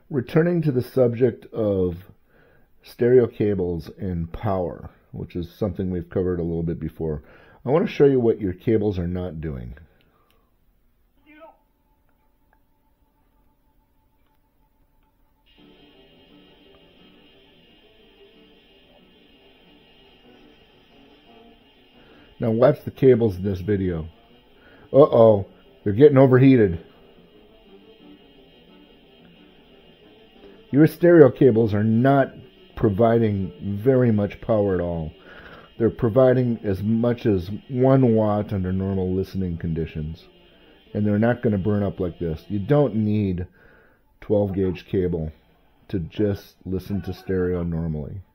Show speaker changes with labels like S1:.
S1: Returning to the subject of stereo cables and power, which is something we've covered a little bit before, I want to show you what your cables are not doing. Now watch the cables in this video. Uh-oh, they're getting overheated. Your stereo cables are not providing very much power at all. They're providing as much as 1 watt under normal listening conditions. And they're not going to burn up like this. You don't need 12 gauge cable to just listen to stereo normally.